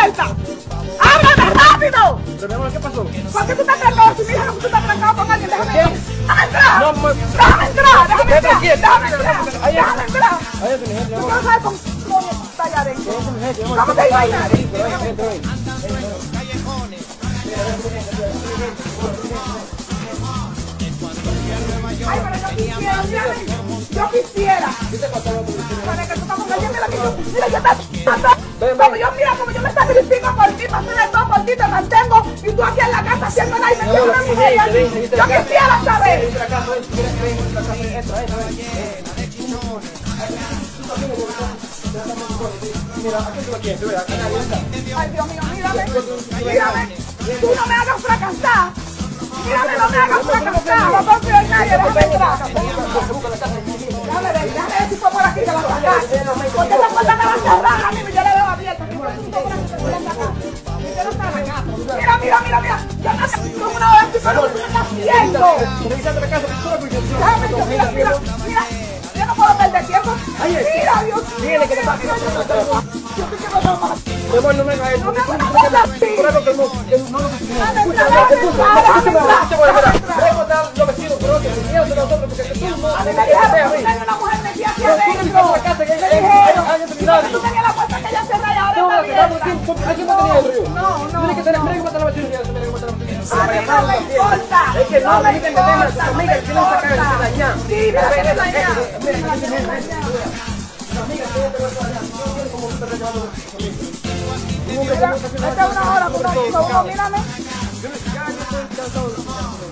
puerta! ¡Ábrame rápido! Pero mi amor, ¿qué pasó? ¿Por qué tú estás trancado? Si mira que tú estás trancado con alguien, déjame ¿Qué? entrar. ¡Déjame entrar! No, ¡Déjame entrar! ¡Déjame entrar! tranquila, ¡Déjame entrar! ahí ¡Déjame entrar! Ahí está mi gente, mi ¿Tú amor. no sabes cómo está allá adentro? ¿Cómo ¿Qué te pasa? imaginas? Ay, pero yo quisiera, mírame, yo quisiera. Para que tú estás con alguien, mira, yo te como yo, mira, como yo me sacrifico por ti, pasé de todo por ti, te mantengo, y tú aquí en la casa haciendo nada y me tienes una mujer ahí. Yo quisiera saber. Ay, Dios mío, mírame, mírame, tú no me hagas fracasar. Mírame, no me hagas fracasar, no confío en nadie, déjame entrar. Déjame ver si fue por aquí que la sacaste. Porque esa puerta me va a cerrar a mí, yo la veo abierta. Mira, yo no sé cómo una vez, pero ¿qué estás haciendo? Déjame, mira, yo no puedo perder tiempo. Mira, Dios mío, yo sé que me va a matar. Mi amor, no me hagas eso. No me hagas nada así. Por eso que no los vecinos, pero que se quieran de nosotros, porque tú no. A mí me dijeron que hay una mujer metida aquí adentro. Me dijeron, tú tenías la puerta que ella cerró y ahora está abierta. No. Mira que matar la vecina. A mí no me importa. Es que no, me me dicen que tengan a sus amigas que quieren sacar el dañar. Sí, mira que me dañan. Esta es una hora, mírame.